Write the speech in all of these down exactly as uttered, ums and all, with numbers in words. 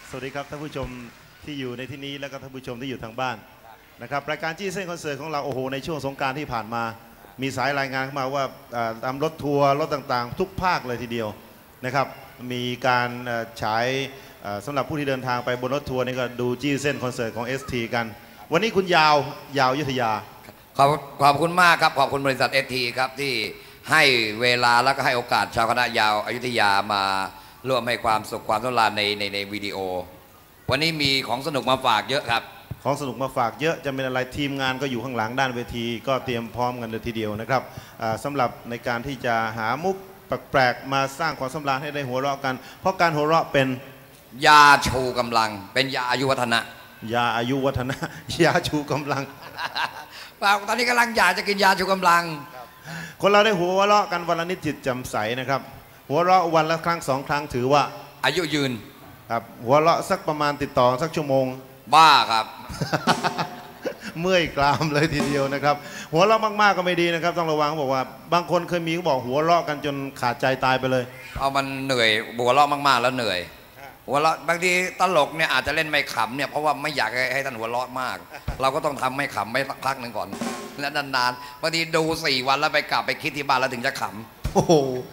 สวัสดีครับท่านผู้ชมที่อยู่ในที่นี้และก็ท่านผู้ชมที่อยู่ทางบ้านนะครับรายการจี้เส้นคอนเสิร์ตของเราโอ้โหในช่วงสงกรานต์ที่ผ่านมามีสายรายงานเข้ามาว่าตามรถทัวร์รถต่างๆทุกภาคเลยทีเดียวนะครับมีการฉายสำหรับผู้ที่เดินทางไปบนรถทัวร์นี่ก็ดูจี้เส้นคอนเสิร์ตของ เอส ที กันวันนี้คุณยาวยาวยุทธยาขอบขอบคุณมากครับขอบคุณบริษัท เอส ที ครับที่ให้เวลาแล้วก็ให้โอกาสชาวคณะยาวอยุธยามาร่วมให้ความสุขความสำราญในในในวิดีโอวันนี้มีของสนุกมาฝากเยอะครับของสนุกมาฝากเยอะจะเป็นอะไรทีมงานก็อยู่ข้างหลังด้านเวทีก็เตรียมพร้อมกันเลยทีเดียวนะครับสำหรับในการที่จะหามุกแปลกๆมาสร้างความสำราญให้ได้หัวเราะกันเพราะการหัวเราะเป็นยาชูกำลังเป็นยาอายุวัฒนะยาอายุวัฒนะยาชูกำลังตอนนี้กำลังอยากจะกินยาชูกำลังคนเราได้หัวเราะกันวันละนิดจิตแจ่มใสนะครับหัวเราะวันละครั้งสองครั้งถือว่าอายุยืนครับหัวเราะสักประมาณติดต่อสักชั่วโมงบ้าครับเมื่อยกรามเลยทีเดียวนะครับหัวเราะมากๆก็ไม่ดีนะครับต้องระวังบอกว่าบางคนเคยมีเขาบอกหัวเราะกันจนขาดใจตายไปเลยเอามันเหนื่อยหัวเราะมากๆแล้วเหนื่อยหัวเราะบางทีตลกเนี่ยอาจจะเล่นไม่ขำเนี่ยเพราะว่าไม่อยากให้ท่านหัวเราะมากเราก็ต้องทำไม่ขำไม่สักพักหนึ่งก่อนและนานๆบางทีดูสี่วันแล้วไปกลับไปคิดที่บ้านแล้วถึงจะขำโอ้โห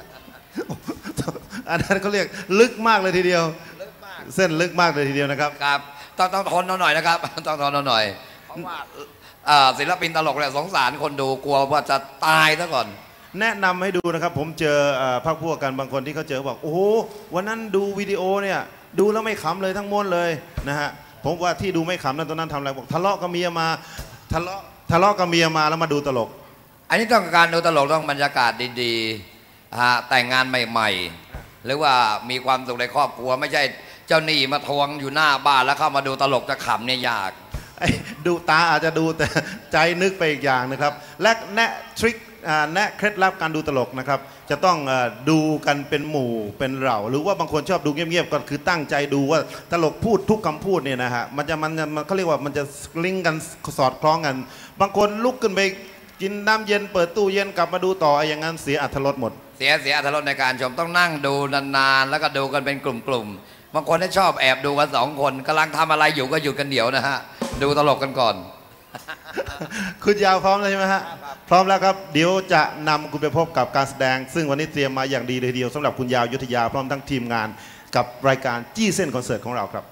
อันนั้นเขาเรียกลึกมากเลยทีเดียวเส้นลึกมากเลยทีเดียวนะครับครับต้องต้องทนหน่อยนะครับต้องทนหน่อยเพราะว่าศิลปินตลกเนี่ยสงสารคนดูกลัวว่าจะตายซะก่อนแนะนำให้ดูนะครับผมเจอพรรคพวกกันบางคนที่เขาเจอบอกโอ้โหวันนั้นดูวิดีโอเนี่ยดูแล้วไม่ขำเลยทั้งม้วนเลยนะฮะผมว่าที่ดูไม่ขำนั้นตอนนั้นทำอะไรบอกทะเลาะกับเมียมาทะเลาะทะเลาะกับเมียมาแล้วมาดูตลกอันนี้ต้องการดูตลกต้องบรรยากาศดีๆฮะแต่งงานใหม่ๆหรือว่ามีความสุขในครอบครัวไม่ใช่เจ้าหนี้มาทวงอยู่หน้าบ้านแล้วเข้ามาดูตลกจะขำเนี่ยยากดูตาอาจจะดูแต่ใจนึกไปอีกอย่างนะครับและแนะทริคแนะเคล็ดลับการดูตลกนะครับจะต้องดูกันเป็นหมู่เป็นเหล่าหรือว่าบางคนชอบดูเงียบๆก็คือตั้งใจดูว่าตลกพูดทุกคำพูดเนี่ยนะฮะมันจะมันมันเขาเรียกว่ามันจะลิงก์กันสอดคล้องกันบางคนลุกขึ้นไปกินน้ำเย็นเปิดตู้เย็นกลับมาดูต่ออย่างนั้นเสียอรรถรสหมดเสียเสียอรรถรสในการชมต้องนั่งดูนานๆแล้วก็ดูกันเป็นกลุ่มๆบางคนที่ชอบแอบดูกันสองคนกำลังทำอะไรอยู่ก็หยุดกันเดี๋ยวนะฮะดูตลกกันก่อนคุณยาวพร้อมเลยใช่ไหมฮะพร้อมแล้วครับเดี๋ยวจะนำคุณไปพบกับการแสดงซึ่งวันนี้เตรียมมาอย่างดีเลยเดียวสำหรับคุณยาวยุทธยาพร้อมทั้งทีมงานกับรายการจี้เส้นคอนเสิร์ตของเราครับ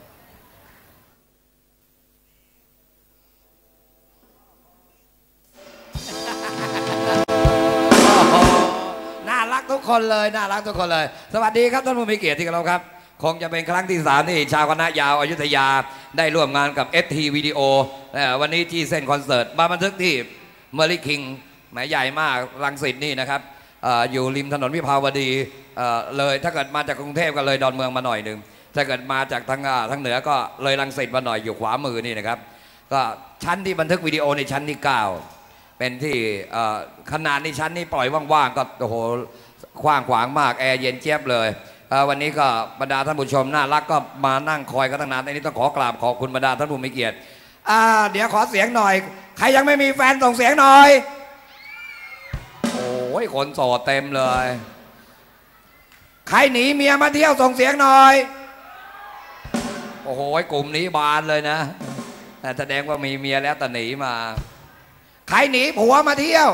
น่ารักทุกคนเลยน่ารักทุกคนเลยสวัสดีครับท่านผู้มีเกียรติที่เคารพครับคงจะเป็นครั้งที่สามที่ชาวคณะยาวอยุธยาได้ร่วมงานกับ เอส ที วิดีโอวันนี้ที่เส้นคอนเสิร์ตมาบันทึกที่เมอร์ลี่คิงหมายใหญ่มากรังสิตนี่นะครับอยู่ริมถนนวิภาวดีเลยถ้าเกิดมาจากกรุงเทพก็เลยดอนเมืองมาหน่อยหนึ่งถ้าเกิดมาจากทางทางเหนือก็เลยรังสิตมาหน่อยอยู่ขวามือนี่นะครับก็ชั้นที่บันทึกวิดีโอในชั้นที่เก้าเป็นที่ขนาดในชั้นนี้ปล่อยว่างๆก็โอ้โหกว้างขวางมากแอร์เย็นเจี๊ยบเลยวันนี้ก็บรรดาท่านผู้ชมน่ารักก็มานั่งคอยกันตั้งนานในนี้ต้องขอกราบขอบคุณบรรดาท่านผู้มีเกียรติเดี๋ยวขอเสียงหน่อยใครยังไม่มีแฟนส่งเสียงหน่อยโอ้ยคนโสดเต็มเลยใครหนีเมียมาเที่ยวส่งเสียงหน่อยโอ้โหกลุ่มนี้บานเลยนะแต่แสดงว่ามีเมียแล้วแต่หนีมาใครหนีผัวมาเที่ยว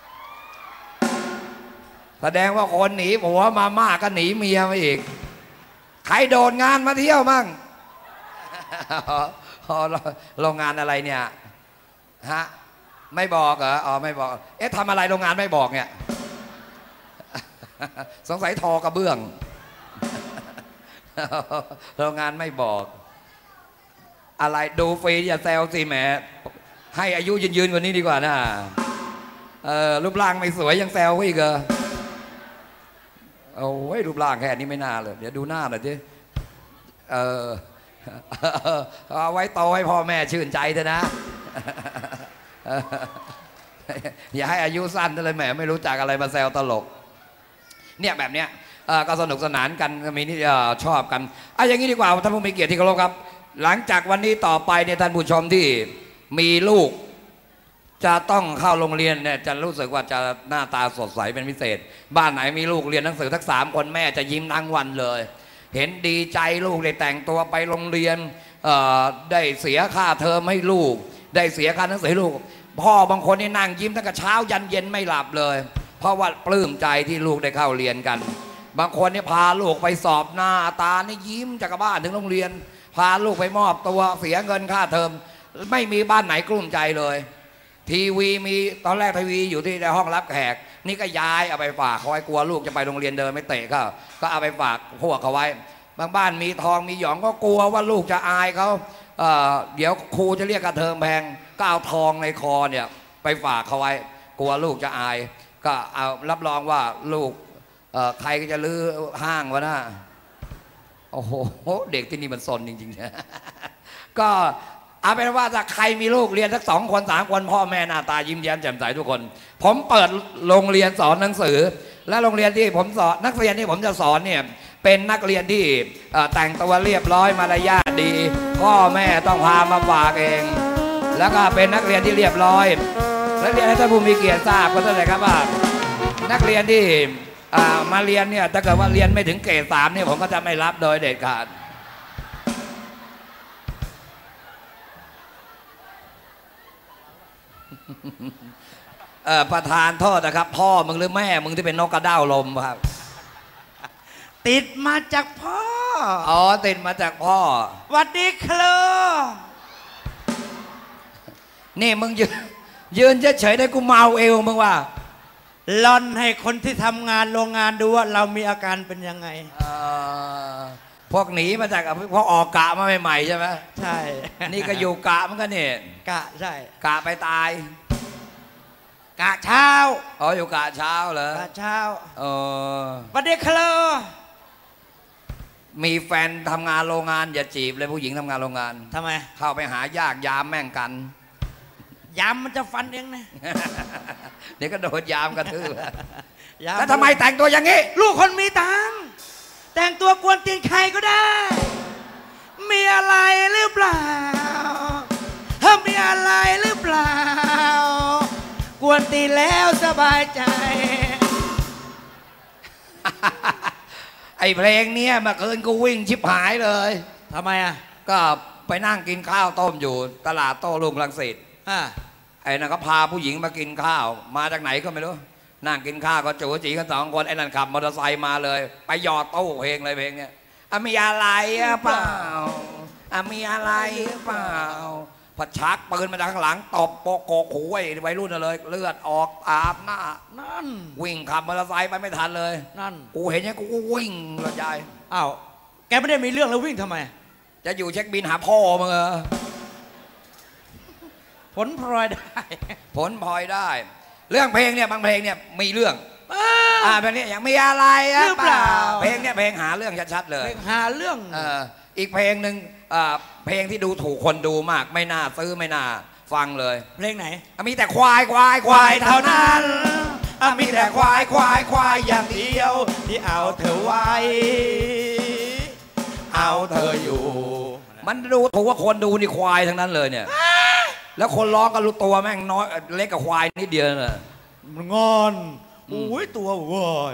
แสดงว่าคนหนีผัวมามากก็หนีเมียมาอีกใครโดดงานมาเที่ยวมั่งโรงงานอะไรเนี่ยฮะไม่บอกเหรออ๋อไม่บอกเอ๊ะทำอะไรโรงงานไม่บอกเนี่ยสงสัยทอกระเบื้องโรงงานไม่บอกอะไรดูฟรีอย่าแซวสิแหมให้อายุยืนๆกว่านี้ดีกว่านะเออรูปร่างไม่สวยยังแซวอีกเหรอโอ้ยรูปร่างแค่นี้ไม่น่าเลยเดี๋ยวดูหน้าหน่อยสิเออเอาไว้โตให้พ่อแม่ชื่นใจเถอะนะอย่าให้อายุสั้นเลยแหมไม่รู้จักอะไรมาแซวตลกเนี่ยแบบเนี้ยก็สนุกสนานกันมีนี่ชอบกันอ่ะอย่างนี้ดีกว่าท่านผู้มีเกียรติที่เคารพครับหลังจากวันนี้ต่อไปเนี่ยท่านผู้ชมที่มีลูกจะต้องเข้าโรงเรียนเนี่ยจะรู้สึกว่าจะหน้าตาสดใสเป็นพิเศษบ้านไหนมีลูกเรียนหนังสือทั้งสามคนแม่จะยิ้มทั้งวันเลยเห็นดีใจลูกได้แต่งตัวไปโรงเรียนได้เสียค่าเทอมให้ลูกได้เสียค่าหนังสือให้ลูกพ่อบางคนนี่นั่งยิ้มตั้งแต่เช้ายันเย็นไม่หลับเลยเพราะว่าปลื้มใจที่ลูกได้เข้าเรียนกันบางคนนี่พาลูกไปสอบหน้าตานี่ยิ้มจากบ้านถึงโรงเรียนพาลูกไปมอบตัวเสียเงินค่าเทอมไม่มีบ้านไหนกลุ้มใจเลยทีวีมีตอนแรกทีวีอยู่ที่ในห้องรับแขกนี่ก็ย้ายเอาไปฝากเขาไว้กลัวลูกจะไปโรงเรียนเดินไม่เตะก็ก็เอาไปฝากพวกเขาไว้บางบ้านมีทองมีหยองก็กลัวว่าลูกจะอายเขาเเดี๋ยวครูจะเรียกค่าเทอมแพงก็เอาทองในคอเนี่ยไปฝากเขาไว้กลัวลูกจะอายก็เอารับรองว่าลูกใครก็จะลื้อห้างวะนะโอ้โหเด็กที่นี่มันซนจริงๆก็เอาเป็นว่าถ้าใครมีลูกเรียนสักสองคนสามคนพ่อแม่หน้าตายิ้มแย้มแจ่มใสทุกคนผมเปิดโรงเรียนสอนหนังสือและโรงเรียนที่ผมสอนนักเรียนที่ผมจะสอนเนี่ยเป็นนักเรียนที่แต่งตัวเรียบร้อยมารยาทดีพ่อแม่ต้องพามาฝากเองแล้วก็เป็นนักเรียนที่เรียบร้อยนักเรียนให้ท่านผู้มีเกียรติทราบก็ได้เลยครับว่านักเรียนที่มาเรียนเนี่ยถ้าเกิดว่าเรียนไม่ถึงเกรดสามเนี่ยผมก็จะไม่รับโดยเด็ดขาดประธานโทษนะครับพ่อมึงหรือแม่มึงที่เป็นนกกระด้าวลมครับติดมาจากพ่ออ๋อติดมาจากพ่อหวัดดีครูนี่มึงยืนยืนเฉยๆได้กูเมาเอวมึงว่าลอนให้คนที่ทำงานโรงงานดูว่าเรามีอาการเป็นยังไงพวกหนีมาจากพวกออกกะมาใหม่ๆใช่ไหมใช่นี่ก็อยู่กะมันก็เนี่ยกะใช่กะไปตายกะเช้าอ๋ออยู่กะเช้าเหรอกะเช้าเออหวัดดีครูมีแฟนทำงานโรงงานอย่าจีบเลยผู้หญิงทำงานโรงงานทำไมเข้าไปหายากยามแม่งกันยามมันจะฟันเองนะเดี๋ยวก็โดนยามกระทืบแล้วทำไมแต่งตัวอย่างนี้ลูกคนมีตังค์แต่งตัวกวนตีนใครก็ได้มีอะไรหรือเปล่าเฮ้ยมีอะไรหรือเปล่ากวนตีนแล้วสบายใจไอ้เพลงเนี้ยเมื่อคืนกูวิ่งชิบหายเลยทำไมอ่ะก็ไปนั่งกินข้าวต้มอยู่ตลาดโต้รุ่งรังสิตไอ้นั่นก็พาผู้หญิงมากินข้าวมาจากไหนก็ไม่รู้นั่งกินข้าวก็จู๋จีกันสองคนไอ้นั่นขับมอเตอร์ไซค์มาเลยไปหยอดตู้เพลงเลยเพลงเนี้ยอะมีอะไรอะเปล่าอะมีอะไรเปล่าพอชักปืนมาจากข้างหลังตบโปกโกกหูไอ้วัยรุ่นเลยเลือดออกอาบหน้านั่นวิ่งขับมอเตอร์ไซค์ไปไม่ทันเลยนั่นกูเห็นอย่างกูวิ่งเลยยายอ้าวแกไม่ได้มีเรื่องแล้ววิ่งทำไมจะอยู่เช็คบินหาพ่อมึงเหรอผลพลอยได้ผลพลอยได้เรื่องเพลงเนี่ยบางเพลงเนี่ยมีเรื่องอ่าเพลงนี้อย่างมีอะไรหรือเปล่าเพลงเนี่ยเพลงหาเรื่องชัดๆเลยเพลงหาเรื่องเอออีกเพลงหนึ่งเพลงที่ดูถูกคนดูมากไม่น่าซื้อไม่น่าฟังเลยเพลงไหนมีแต่ควายควายควายเท่านั้นมีแต่ควายควายควายอย่างเดียวที่เอาเธอไว้เอาเธออยู่มันดูถูกว่าคนดูนี่ควายทั้งนั้นเลยเนี่ยแล้วคนร้องก็รู้ตัวแม่งน้อยเล็กกับควายนิดเดียวน่ะมันงอนโอ้ยตัววอย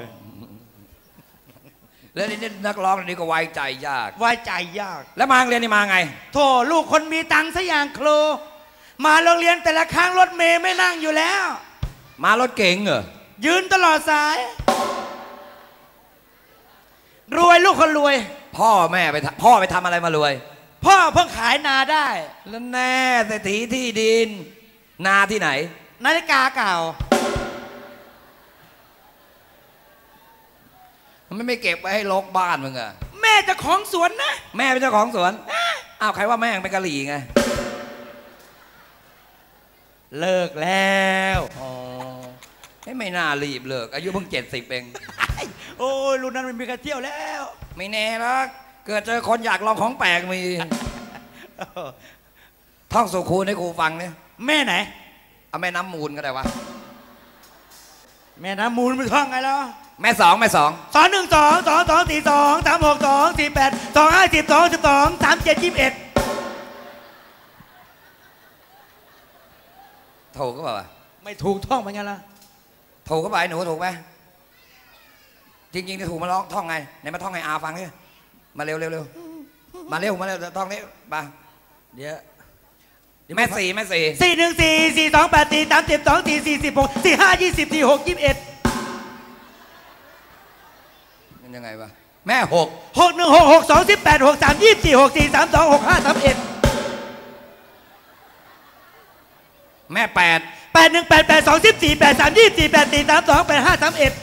แล้วนี่นักร้องนี่ก็ไว้ใจยากไว้ใจยากแล้วมาโรงเรียนนี่มาไงโธ่ลูกคนมีตังค์ซะอย่างครูมาโรงเรียนแต่ละครั้งรถเมย์ไม่นั่งอยู่แล้วมารถเก๋งเหรอยืนตลอดสายรวยลูกคนรวยพ่อแม่ไปพ่อไปทำอะไรมารวยพ่อเพิ่งขายนาได้แล้วแน่เศรษฐีที่ดินนาที่ไหนนาฬิกาเก่ามันไม่เก็บไว้ให้ลกบ้านมึงอะแม่เจ้าของสวนนะแม่เป็นเจ้าของสวนอ้าวใครว่าแม่เป็นกะหรี่ไงเลิกแล้วอ๋อไม่น่ารีบเลิกอายุเพิ่งเจ็ดสิบเองโอ้ยรุ่นนั้นมันมีกระเที่ยวแล้วไม่แน่หรอกเกิดเจอคนอยากลองของแปลกมีท่องสุขูให้ครูฟังเนี่ยแม่ไหนเอาแม่น้ำมูลก็ได้วะแม่น้ำมูลมันท่องไงแล้วแม่สองแม่สองสองหนึ่งสองสองสองสี่สองสามหกสองสี่แปดสองห้าสิบสองสิบสองสามเจ็ดยี่สิบเอ็ดถูกก็บอกว่าไม่ถูกท่องเป็นไงล่ะถูกก็ไปหนูถูกไหมจริงๆจะถูกมาร้องท่องไงไหนมาท่องให้อาฟังดิมาเร็วเร็วเร็วมาเร็วมาเร็วท้องนี้มาเดี๋ยวแม่สี่แม่สี่สี่หนึ่งสี่สี่สองแปดสี่สามสิบสองสี่สี่สิบหกสี่ห้ายี่สิบสี่หกยี่สิบเอ็ดมันยังไงวะแม่หกหกหนึ่งหกหกสองสิบแปดหกสามยี่สิบสี่หกสี่สามสองหกห้าสามเอ็ดแม่แปดแปดหนึ่งแปดแปดสองสิบสี่แปดสามยี่สิบสี่แปดสี่สามสองแปดห้าสามเอ็ด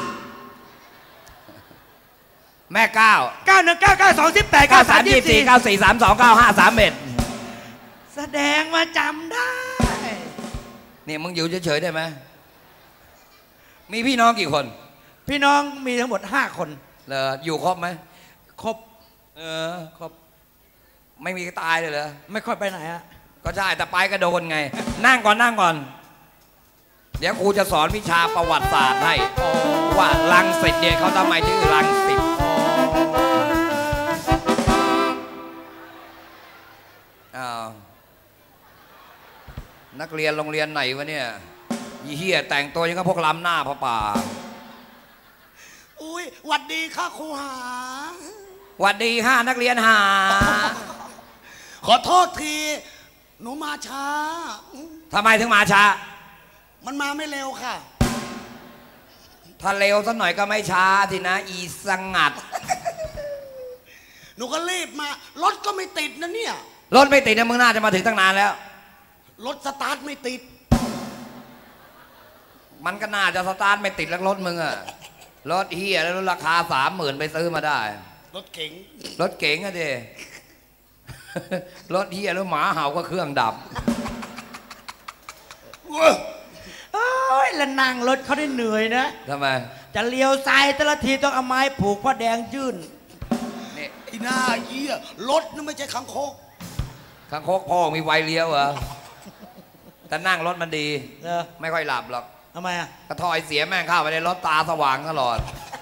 แม่เก้าเก้าหนึ่งเก้าเก้าสองสิบแปดเก้าเก้าสาสาม มยี่ยี่สิสิบบ สี่สี่เก้าสี่สามสองเก้าห้าสามเอ็ดแสดงว่าจำได้นี่มึงอยู่เฉยๆได้ไหมมีพี่น้องกี่คนพี่น้องมีทั้งหมดห้าคนเหรออยู่ครบไหมครบเออครบไม่มีตายเลยเหรอไม่ค่อยไปไหนฮะก็ใช่แต่ไปก็โดนไง นั่งก่อนนั่งก่อน เดี๋ยวครูจะสอนวิชาประวัติศาสตร์ให้ว่ารังสิตเนี่ยเขาทำไมถึงรังสิตอ้าวนักเรียนโรงเรียนไหนวะเนี่ยยี่เหี้ยแต่งตัวยังกับพวกล้ำหน้าพระป่าอุ้ยหวัดดีค่ะครูหาหวัดดีห้านักเรียนหาขอโทษที หนูมาช้าทำไมถึงมาช้ามันมาไม่เร็วค่ะถ้าเร็วสักหน่อยก็ไม่ช้าทีนะ อีสังงัดหนูก็รีบมา รถก็ไม่ติดนะเนี่ยรถไม่ติดนะมึงน่าจะมาถึงตั้งนานแล้วรถสตาร์ทไม่ติดมันก็น่าจะสตาร์ทไม่ติดแล้วรถมึงอะรถเฮียแล้วรถราคาสามหมื่นไปซื้อมาได้รถเก๋งรถเก๋งอะเด รถเฮียแล้วหมาเห่าก็เครื่องดับโอ้ยแล้วนั่งรถเขาได้เหนื่อยนะทำไมจะเลี้ยวซ้ายแต่ละทีต้องเอาไม้ผูกเพราะแดงยื่นนี่ไอ้หน้าเยี่ยรถนั่นไม่ใช่คังคกข้างโคกพ่อมีไวเลี้ยวเหรอแต่นั่งรถมันดีเออไม่ค่อยหลับหรอกทำไมอ่ะกระทอยเสียแม่งเข้าไปในรถตาสว่างตลอด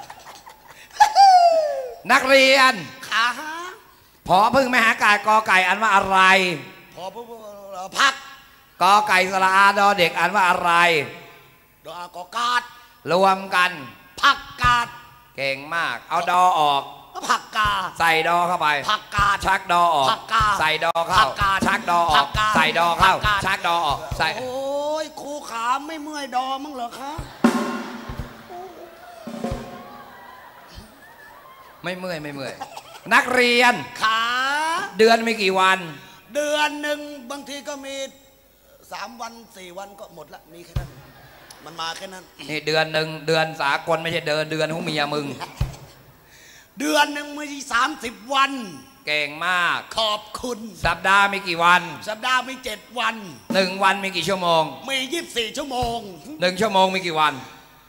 นักเรียนขาฮะพอพึ่งไม่หากายกอไก่อันว่าอะไรพอปุ๊บพักกอไก่สระอาดอเด็กอันว่าอะไรดอกอกาดรวมกันผักกาดเก่งมาก เอาดอออกผักกาดใส่ดอเข้าไปผักกาดชักดอออกผักกาดใส่ดอผัเข้ากกาดชักดออผัอกกกาดใส่ดอเข้าผักกาดชักดอออกใส่โอ้ยครูขาไม่เมื่อยดอมั้งเหรอคะไม่เมื่อยไม่เมื่อยนักเรียนขาเดือนมีกี่วันเดือนหนึ่งบางทีก็มีสามวันสี่วันก็หมดละมีแค่นั้น มันมาแค่นั้นนี่เดือนหนึ่งเดือนสากลไม่ใช่เดือนเดือนของเมียมึงเดือนหนึ่งมีสามสิบวันเก่งมากขอบคุณสัปดาห์มีกี่วันสัปดาห์มีเจ็ดวันหนึ่งวันมีกี่ชั่วโมงมียี่สิบสี่ชั่วโมงหนึ่งชั่วโมงมีกี่วัน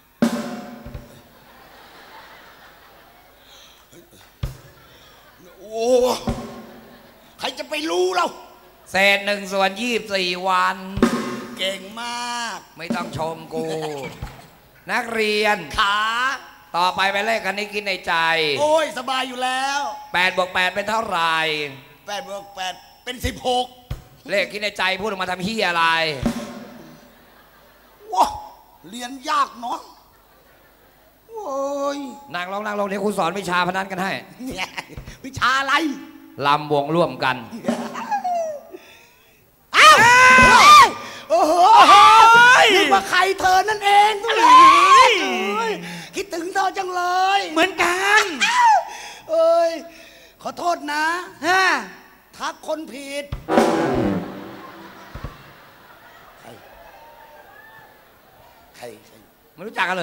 โอ้ใครจะไปรู้เราเศษหนึ่งส่วนยี่สิบสี่วันเก่งมากไม่ต้องชมกู นักเรียนขาต่อไปไปเลขกันนี้คิดในใจโอ้ยสบายอยู่แล้วแปดบวกแปดเป็นเท่าไหร่แปดบวกแปดเป็นสิบหกเลขคิดในใจพูดออกมาทำเฮียอะไรว้าเรียนยากเนาะโอ้ยนั่งลงนั่งลงเดี๋ยวครูสอนวิชาพนันกันให้เนี่ยวิชาอะไรลำวงร่วมกันอ้าวโอ้โหนึกว่าใครเธอนั่นเองทุกคนคิดถึงเธอจังเลยเหมือนกันเอ้ยขอโทษนะฮะทักคนผิดใครใครใครไม่รู้จักกันเลย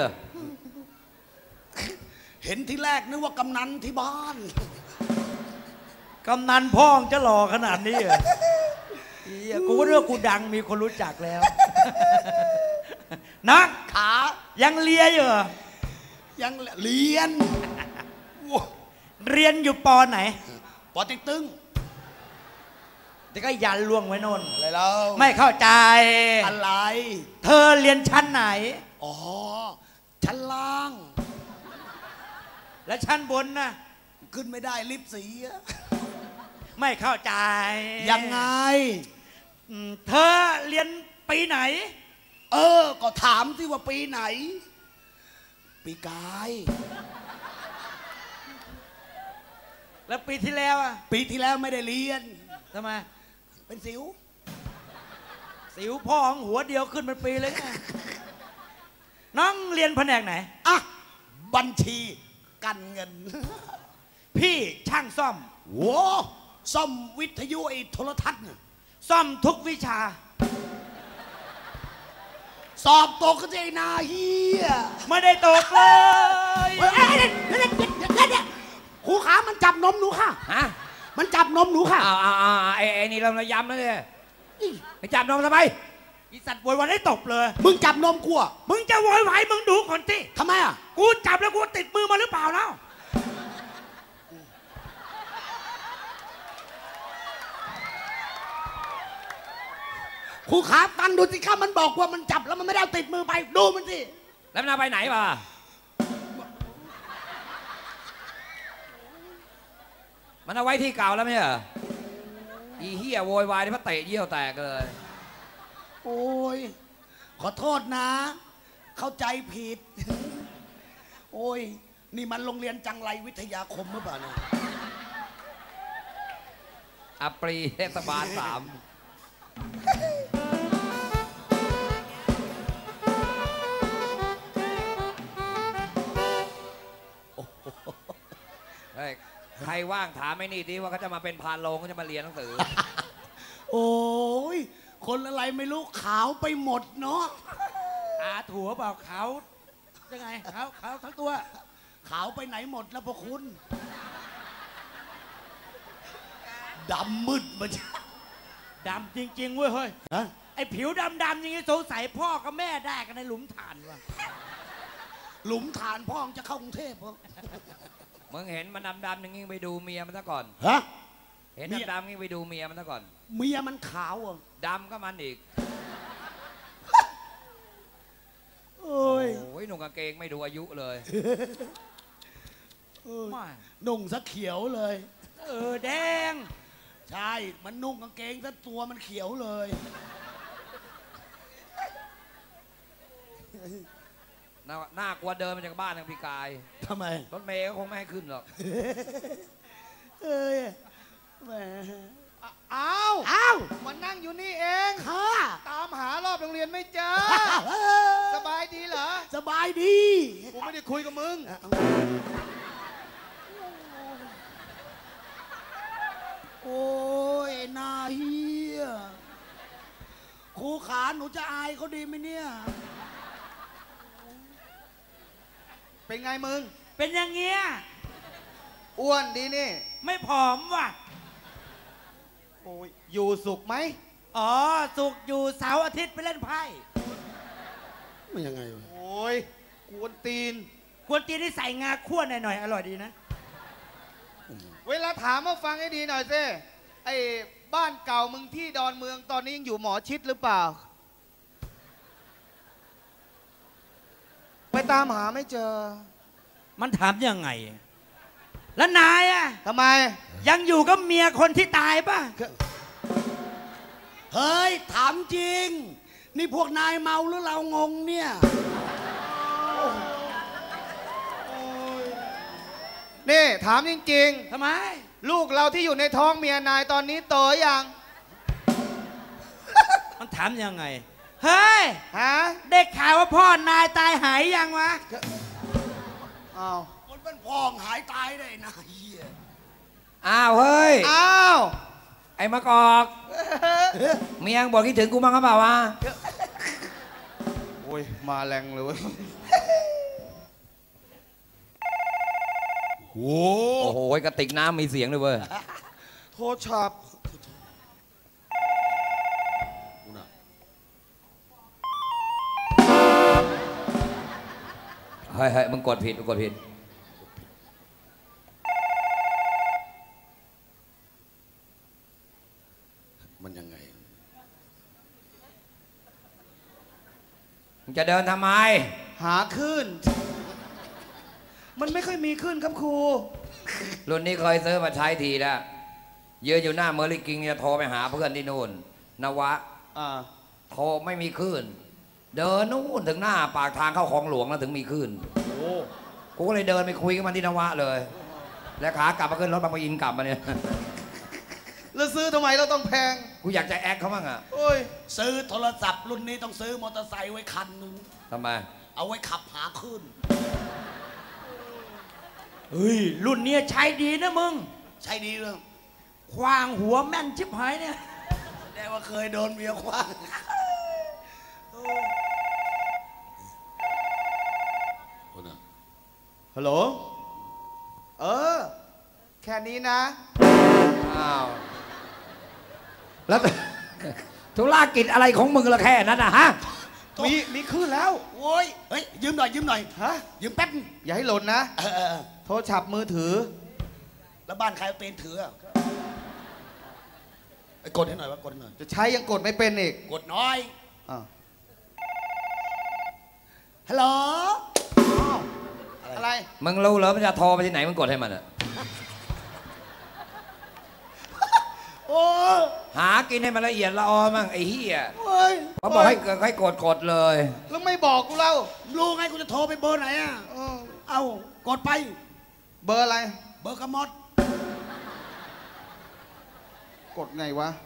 เห็นที่แรกนึกว่ากำนันที่บ้านกำนันพ่องจะหล่อขนาดนี้เหรอเหี้ยกูก็เรื่องกูดังมีคนรู้จักแล้ว นักขายังเรียนอยู่เหรอยังเรียนเรียนอยู่ปอไหนปอติ๊กตึงแต่ก็ยันล่วงไว้นนอะไรแล้วไม่เข้าใจอะไรเธอเรียนชั้นไหนอ๋อชั้นล่างและชั้นบนน่ะขึ้นไม่ได้ลิฟต์เสียไม่เข้าใจยังไงอืมเธอเรียนปีไหนเออ ก็ถามสิว่าปีไหน ปีกายแล้วปีที่แล้วอ่ะปีที่แล้วไม่ได้เรียนทำไมเป็นสิวสิวพ่อของหัวเดียวขึ้นเป็นปีเลยไงน้องเรียนแผนกไหนอ่ะบัญชีการเงินพี่ช่างซ่อมโว้ซ่อมวิทยุไอ้โทรทัศน์น่ะซ่อมทุกวิชาสอบตกก็จะไอ้นาเฮียไม่ได้ตกเลยเฮ้ยเอ้ยเดี๋ยวเดี๋ยวเดี๋ยวเดี๋ยวเดี๋ยวครูขามันจับนมหนูค่ะฮะมันจับนมหนูค่ะอ้าวอ้าวอ้าวไอ้ไอ้นี่เราเราย้ำแล้วเนี่ยไปจับน้องทำไมอีสัตว์โวยวายให้ตบเลยมึงจับนมกูอะมึงจะโวยวายมึงดูก่อนที่ทำไมอ่ะกูจับแล้วกูติดมือมาหรือเปล่าแล้วครูขาฟังดูสิครับมันบอกว่ามันจับแล้วมันไม่ได้เอาติดมือไปดูมันสิแล้วมันเอาไปไหนป่ะมันเอาไว้ที่เก่าแล้วไม่ใช่เหรออีเหี้ยโวยวายนี่พระเตะเยี่ยวแตกเลยโอ้ยขอโทษนะ เข้าใจผิด โอ้ยนี่มันโรงเรียนจังไรวิทยาคมหรือเปล่าเนี่ยอัปรีเทศบาลสาม เฮ้ยใครว่างถามไม่นี่ดิว่าเขาจะมาเป็นพานโรงเขาจะมาเรียนหนังสือโอ้ยคนอะไรไม่รู้ขาวไปหมดเนาะอาถั่วเปล่าเขายังไงเขาเขาทั้งตัวขาวไปไหนหมดแล้วพวกคุณดำมืดมาจ้ะดำจริงๆเว้ยเฮ้ยฮะไอ้ผิวดำๆอย่างนี้สงสัยพ่อกับแม่ได้กันในหลุมฐานวะหลุมฐานพ่อมึงจะเข้ากรุงเทพเหรอมึงเห็นมันดำๆอย่างงี้ไปดูเมียมันซะก่อนฮะเห็นเมียดำๆอย่างงี้ไปดูเมียมันซะก่อนเมียมันขาวเหรอ่ะดำก็มันอีกโอ้ยโอ้ยหนุ่มกางเกงไม่ดูอายุเลยเออไม่นุ่งซะเขียวเลยเออแดงใช่ มันนุ่งกางเกงซะตัวมันเขียวเลยน่าน่ากลัวเดินมาจากบ้านทางพี่กายทำไมรถเมย์ก็คงไม่ให้ขึ้นหรอกเอ้ยแหมอ้าวอ้าวมานั่งอยู่นี่เองค่ะตามหารอบโรงเรียนไม่เจอ สบายดีเหรอสบายดีกูไม่ได้คุยกับมึงโอ้ยนาเฮียครูขาหนูจะอายเขาดีไหมเนี่ยเป็นไงมึงเป็นอย่างเงี้ยอ้วนดีนี่ไม่ผอมว่ะโอ้ยอยู่สุขไหมอ๋อสุกร์อยู่เสาร์อาทิตย์ไปเล่นไพ่มันยังไงวะโอ้ยกวนตีนควรตีนี่ใส่งาคั่วหน่อยๆอร่อยดีนะเวลาถามมาฟังให้ดีหน่อยสิไอ้บ้านเก่ามึงที่ดอนเมืองตอนนี้ยังอยู่หมอชิดหรือเปล่า ไปตามหาไม่เจอมันถามยังไง แล้วนายอะทำไมยังอยู่กับเมียคนที่ตายป่ะเฮ้ย ถามจริง นี่พวกนายเมาหรือเรางงเนี่ยนี่ถามจริงทำไมๆ ลูกเราที่อยู่ในท้องเมียนายตอนนี้โตยังมันถามยังไง เฮ้ยฮะได้ข่าวว่าพ่อนายตายหายยังวะอ้าวคนเป็นพองหายตายได้นะเฮียอ้าวเฮ้ยอ้าวไอ้มะกอก เมียงบอกคิดถึงกูมั้งหรือเปล่าวะโอ้ยมาแรงเลยเว้ยโอ้โอ้โหกระติกน้ำมีเสียงเลยเว้ยโทษชับเฮ้ยเฮ้ยมึงกดผิดมึงกดผิดมันยังไงมึงจะเดินทำไมหาขึ้น มันไม่ค่อยมีขึ้นครับครูรุ่นนี้เคยซื้อมาใช้ทีแล้วยืนอยู่หน้าเมอร์ลิกิงจะโทรไปหาเพื่อนที่นู่นนวะอ่าโทรไม่มีคลื่นเดินนู่นถึงหน้าปากทางเข้าคลองหลวงแล้วถึงมีคลื่นโอ้กูก็เลยเดินไปคุยกับมันที่นวะเลยแล้วขากลับมาขึ้นรถบางปะอินกลับมาเนี่ยแล้วซื้อทำไมเราต้องแพงกูอยากจะแอคเขาบ้างอ่ะโอ้ยซื้อโทรศัพท์รุ่นนี้ต้องซื้อมอเตอร์ไซค์ไว้คันหนึงทำไมเอาไว้ขับหาขึ้นเฮ้ย รุ่นเนี้ยใช้ดีนะมึงใช่ดีเรื่องควางหัวแม่นชิบหายเนี่ยแน่ว่าเคยโดนเมียคว้างฮัลโหล เออ แค่นี้นะอ้าว แล้ว ธุรกิจอะไรของมึงละแค่นั้นนะฮะมีมีขึ้นแล้วโอ้ยเฮ้ยยืมหน่อยยืมหน่อยฮะยืมแป๊บอย่าให้หล่นนะเออเออเออโทรศัพท์มือถือแล้วบ้านใครเอาเป็นถืออะไอ้กดให้หน่อยวะกดให้หน่อยจะใช้ยังกดไม่เป็นอีกกดน้อยอ้าวฮัลโหลอะไรมึงรู้เหรอมันจะโทรไปที่ไหนมึงกดให้มันอ่ะโอ้หากินให้มันละเอียดละออมั่งไอ้เหี้ยโอ้ยเขาบอกให้ให้กดกดเลยแล้วไม่บอกกูเล่ารู้ไงกูจะโทรไปเบอร์ไหนอ่ะเออเอากดไปเบอร์อะไรเบอร์กระมอดกดไงวะ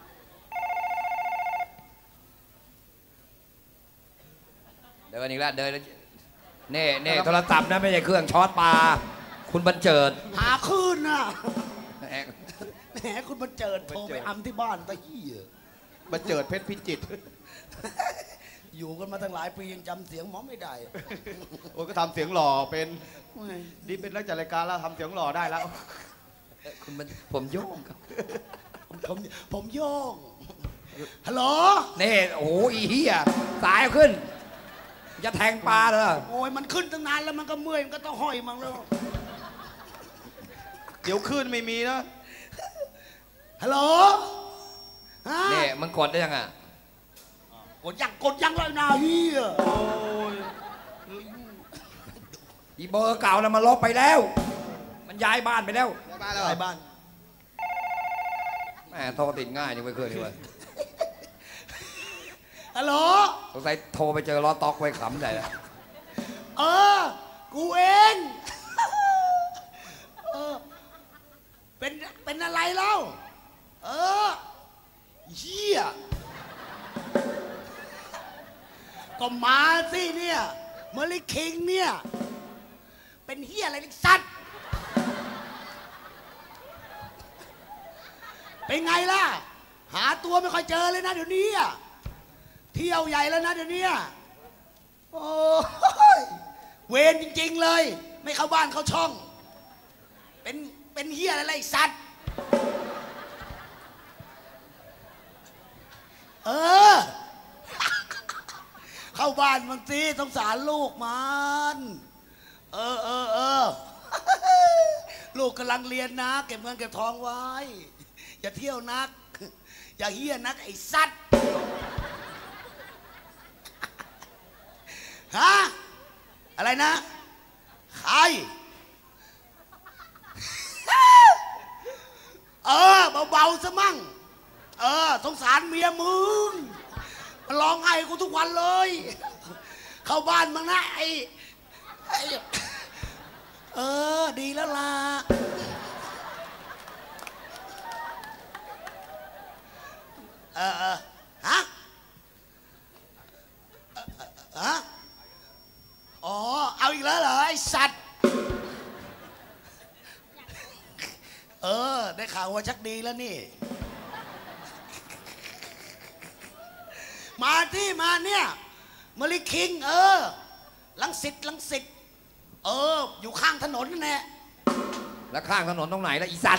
เดินอีกแล้วเดินแล้วเน่เน่โทรศัพท์นะไม่ใช่เครื่องช็อตปลาคุณบรรเจิดหาขึ้นน่ะแอกแหมคุณบันเจิดโทรไปอำที่บ้านตะเหี้ยบันเจิดเพชรพิจิตรอยู่กันมาตั้งหลายปียังจำเสียงหมอไม่ได้โอ้ยก็ทำเสียงหล่อเป็นโอ้ยนี่เป็นนักจัดรายการแล้วทำเสียงหล่อได้แล้วคุณบรรผมโยงครับผมผมโยงฮัลโหลเน่โอ้โหอีเหี้ยสายขึ้น จะแทงปลาเหรอโอ้ยมันขึ้นตั้งนานแล้วมันก็เมื่อยมันก็ต้องห้อยมั้งแล้วเดี๋ยวขึ้นไม่มีนะฮัลโหลฮะเน่มึงกดได้ยังอ่ะกดยังกดยังเลยนาเฮียโอ้ยอีเบอร์เก่าน่ะมันลบไปแล้ว มันย้ายบ้านไปแล้วได้มาแล้วอะไรบ้านแหมโทรติดง่ายนี่ไปเคยดีกว่าฮัลโหลสงสัยโทรไปเจอล้อต็อกไว้ขำใจแล้วเออ กูเองเออเป็นเป็นอะไรเล่าเออเฮียก็มาสิเนี่ยเมลิคิงเนี่ยเป็นเฮียอะไรลิสัตว์เป็นไงล่ะ หาตัวไม่ค่อยเจอเลยนะเดี๋ยวนี้อะเที่ยวใหญ่แล้วนะเดี๋ยวนี้อะโอ้ยเวรจริงๆเลย ไม่เข้าบ้านเข้าช่อง เป็นเป็นเฮียอะไรไอ้สัตว์เออ เข้าบ้านบางทีสงสารลูกมันเออเออเออ ลูกกำลังเรียนนะ เก็บเงินเก็บทองไว้ อย่าเที่ยวนัก อย่าเฮี้ยนักไอ้สัตว์ฮะอะไรนะใครเออเบาๆซะมั่งเออสงสารเมียมึงมันร้องไห้กูทุกวันเลย เข้าบ้านมึงนะไอ้ไอ้เออดีแล้วล่ะเออเออฮะฮะอ๋อเอาอีกแล้วเหรอไอ้สัตว์เออได้ข่าวว่าชักดีแล้วนี่ มาที่มาเนี่ยมะลิคิงเออลังสิตลังสิตเอออยู่ข้างถนนนั่นแหละแล้วข้างถนนตรงไหนล่ะอีสัตว์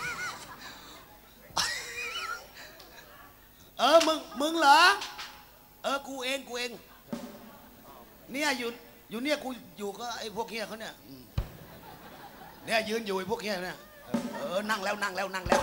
เออมึงมึงเหรอเออกูเองกูเองเนี่ยอยู่อยู่เนี่ยกูอยู่ก็ไอ้พวกเฮียเขาเนี่ยอืมเนี่ยยืนอยู่ไอ้พวกเฮียเนี่ยเออนั่งแล้วนั่งแล้วนั่งแล้ว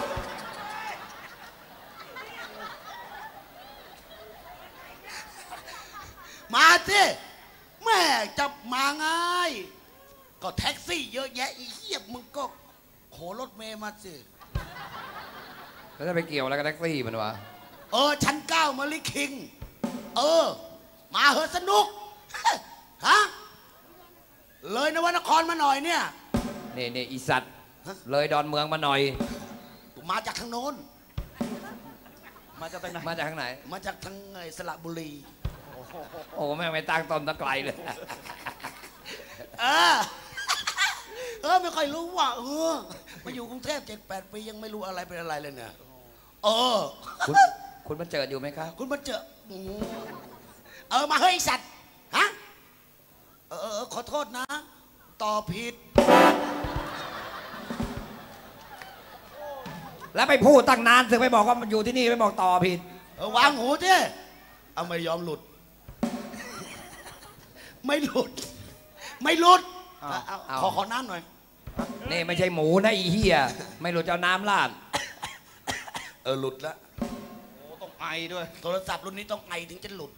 มาสิแม่จะมาง่ายก็แท็กซี่เยอะแยะไอ้เหี้ยมึงก็โขรถเมย์มาสิแล้วจะไปเกี่ยวอะไรกับแท็กซี่มันวะเออชั้นเก้ามาลิคิงเออมาเหอะสนุก ฮะเลยนวนครมาหน่อยเนี่ยเน่เน่อีสัตว์เลยดอนเมืองมาหน่อยมาจากทางโน้นมาจากไหนมาจากทางไหนมาจากทางไอ้สระบุรีโอ้แม่งไปตั้งต้นตะไกลเลยเออ เออไม่ค่อยรู้ว่าเออมาอยู่กรุงเทพเจ็ดแปดปียังไม่รู้อะไรเป็นอะไรเลยเนี่ยเออคุณคุณมาเจออยู่ไหมครับคุณมาเจออืมเออมาเฮ้ยสัตว์ฮะเออเออขอโทษนะต่อผิดแล้วไปพูดตั้งนานถึงไปบอกว่ามันอยู่ที่นี่ไปบอกต่อผิดเออวางหูดิเอาไม่ยอมหลุด ไม่หลุด ไม่หลุดเอาเอาเอาขอขอน้ำหน่อยนี่ไม่ใช่หมูนะอีเหี้ยไม่รู้จะเอาน้ำราดเออหลุดแล้วโอ้ต้องไอด้วยโทรศัพท์รุ่นนี้ต้องไอถึงจะหลุด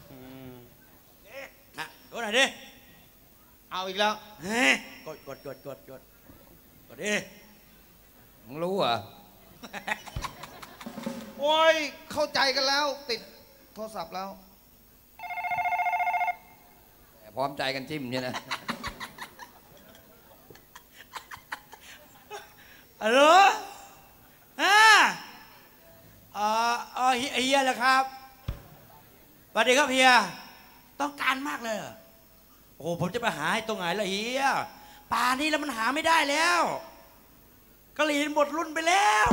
นะดูหน่อยดิเอาอีกแล้วเฮ้ยกดกดกดกดกดกดดิมึงรู้เหรอโอ้ยเข้าใจกันแล้ว ติดโทรศัพท์แล้วพร้อมใจกันจิ้มเนี่ยนะฮัลโหลอ่าเอ่อเอ่อเฮียเฮียเหรอครับสวัสดีครับเฮียต้องการมากเลยเหรอโอ้โหผมจะไปหาให้ตรงไหนล่ะเฮียป่านี้แล้วมันหาไม่ได้แล้วกะหรี่หมดรุ่นไปแล้ว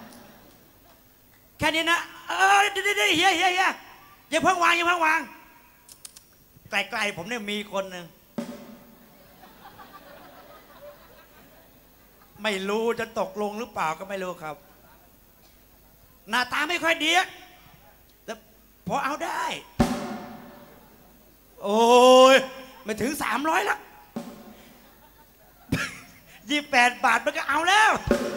แค่นี้นะเออเดี๋ยวเดี๋ยวเฮียเฮียเฮียอย่าเพิ่งวางอย่าเพิ่งวางไกลๆผมเนี่ยมีคนหนึ่งไม่รู้จะตกลงหรือเปล่าก็ไม่รู้ครับหน้าตาไม่ค่อยดีแต่พอเอาได้ โอ้ยไม่ถึงสามร้อยละยี่แปดบาทมันก็เอาแล้ว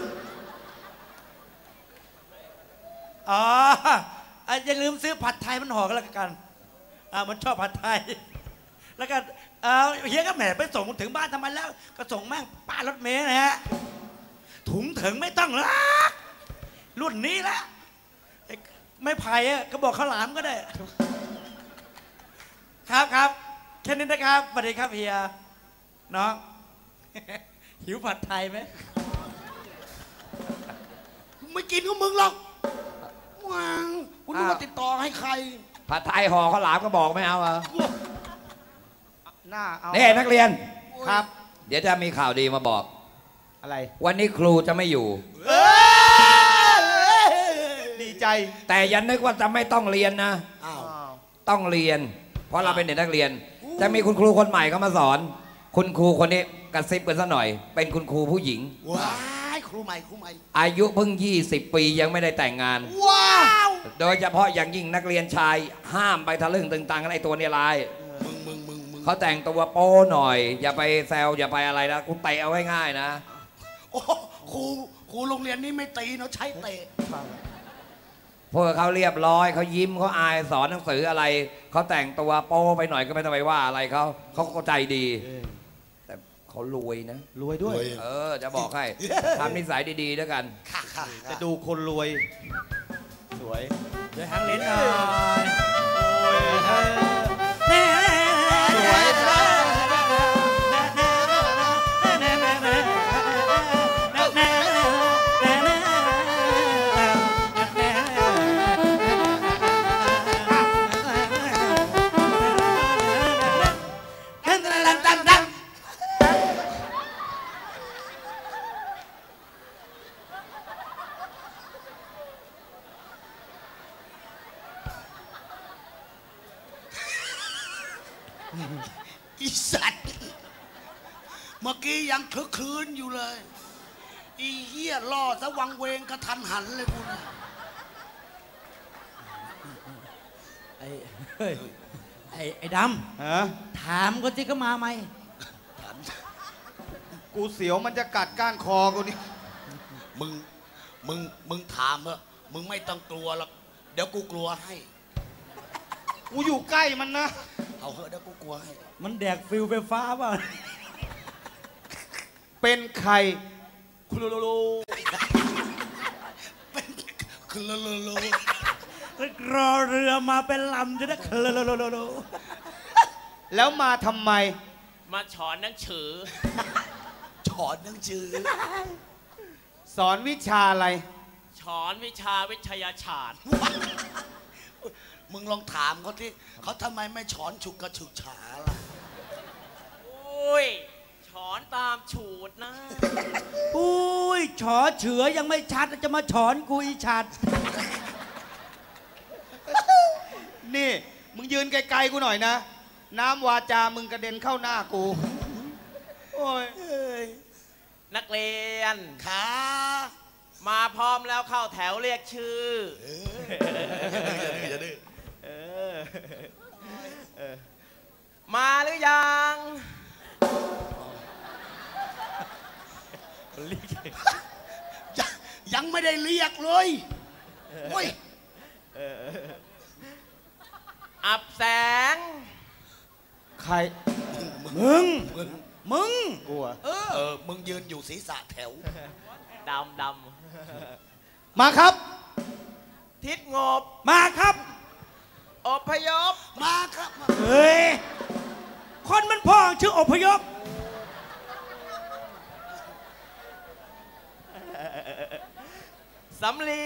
อ๋ออย่าลืมซื้อผัดไทยมันห่อกันแล้วกันอ่ามันชอบผัดไทยแล้วก็เออเฮียก็แหมไปส่งถึงบ้านทำไมแล้วก็ส่งแม่งป้ารถเมล์นะฮะถุงถึงไม่ต้องละรุ่นนี้ละไม่ไผ่อะก็บอกข้าวหลามก็ได้ครับครับแค่นี้นะครับสวัสดีครับเฮียน้อง หิวผัดไทยไหมไม่กินของมึงหรอกวางคุณนึกว่าติดต่อให้ใครผัดไทยห่อข้าวหลามก็บอกไม่เอาเหรอหน้าเอานี่นักเรียนครับเดี๋ยวจะมีข่าวดีมาบอกอะไรวันนี้ครูจะไม่อยู่ดีใจแต่อยันนึกว่าจะไม่ต้องเรียนนะอ้าวอ้าวต้องเรียน เพราะเราเป็นเด็กนักเรียน จะมีคุณครูคนใหม่เข้ามาสอน คุณครูคนนี้กระซิบกันซะหน่อย เป็นคุณครูผู้หญิงว้ายครูใหม่ครูใหม่อายุเพิ่งยี่สิบปียังไม่ได้แต่งงานว้าวโดยเฉพาะอย่างยิ่งนักเรียนชายห้ามไปทะลึ่งตึงตังกันไอตัวเนี่ยลายมึงมึงมึงมึงเขาแต่งตัวโป้หน่อย อย่าไปแซวอย่าไปอะไรนะกูเตะเอาง่ายๆนะโอ้ครูครูโรงเรียนนี้ไม่ตีเนาะใช้เตะพวกเขาเรียบร้อยเขายิ้มเขาอายสอนหนังสืออะไรเขาแต่งตัวโป้ไปหน่อยก็ไม่ต้องไปว่าอะไรเขาเขาก็ใจดี แต่เขารวยนะรวยด้วยเออ จะบอกให้ทำนิสัยดีๆด้วยกันค่ะค่ะจะดูคนรวย สวยเดี๋ยวหางเลนหน่อยโอ้ยแน่สวยนะอีสัตว์เมื่อกี้ยังคึกคืนอยู่เลยอีเหี้ยล่อสวังเวงกระทันหันเลยคุณไอ้เฮ้ยไอ้ไอ้ดฮะำถามก็ที่ก็มาไหมกูเสียวมันจะกัดก้านคอกูนี่มึงมึงมึงถามเถอะมึงไม่ต้องกลัวหรอกเดี๋ยวกูกลัวให้กูอยู่ใกล้มันนะเอาเถอะเดี๋ยวกูกลัวให้มันแดกฟิวไฟฟ้าเปล่าเป็นใครคุโลโลโลเป็นคุโลโลโลรอเรือมาเป็นลำจะได้โลโลโลโลโลแล้วมาทำไมมาฉอนหนังสือชอนหนังสือสอนวิชาอะไรสอนวิชาวิทยาศาสตร์มึงลองถามเขาที่เขาทำไมไม่ฉอนฉุกกระฉุกฉาล่ะโอ้ยสอนตามฉูดนะอุ้ยฉอเฉือยังไม่ชัดจะมาฉอนกูอีชัดนี่ มึงยืนไกลๆกูหน่อยนะ น้ำวาจามึงกระเด็นเข้าหน้ากู โอ้ยนักเรียนขามาพร้อมแล้วเข้าแถวเรียกชื่ออย่าดื้อเออเออมาหรือยังยังยังไม่ได้เรียกเลยโอ้ยอับแสงใครมึงมึงมึงกูอะเออ มึงยืนอยู่ศีรษะแถวดำดมาครับำทิศงบมาครับอพยพมาครับมาเฮ้ย คนมันพ่อชื่ออพยพสำลี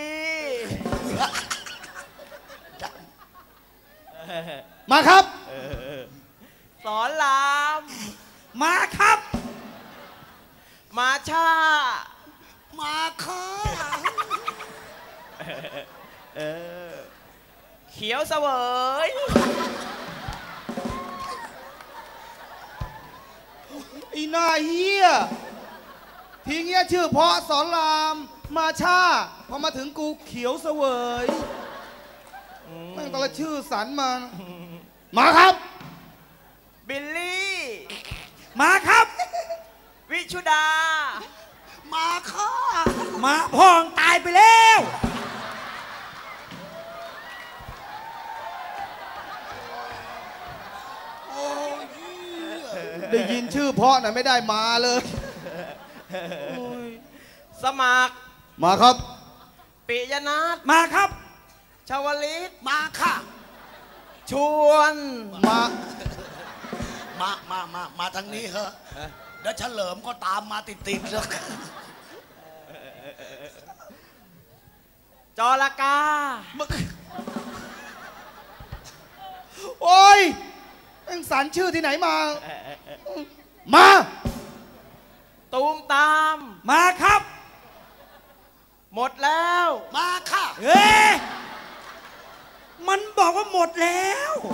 มาครับสอนรามมาครับมาชามาค่ะเขียวเสวยอีหน้าเฮียทีเงี้ยชื่อเพราะสอนรามมาช่าพอมาถึงกูเขียวเสวยแม่งแต่ละชื่อสันมา มาครับบิลลี่มาครับวิชุดามาค่ะมาพ่องตายไปแล้วโอ้ยได้ยินชื่อเพราะน่ะไม่ได้มาเลยโอ้ยสมัครมาครับปิยนัทมาครับชาวลิตมาค่ะชวนมามา มา มา มาทางนี้เหอะเดี๋ยวเฉลิมก็ตามมาติดๆเลยจอรากาโอ้ยแม่งสันชื่อที่ไหนมา มาตูมตามมาครับหมดแล้วมาค่ะเฮ้ย มันบอกว่าหมดแล้ว